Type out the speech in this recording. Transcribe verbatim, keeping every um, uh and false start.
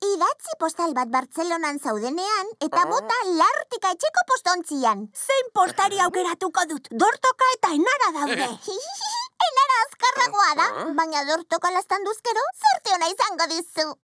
Idatzi postal bat Bartzelonan zaudenean, eta bota Lartika etxeko postontzian. Zein postari aukeratuko dut? Dortoka eta Enara daude. Enara azkarragoa da, baina Dortoka lastanduzkero, zorte ona izango dizu.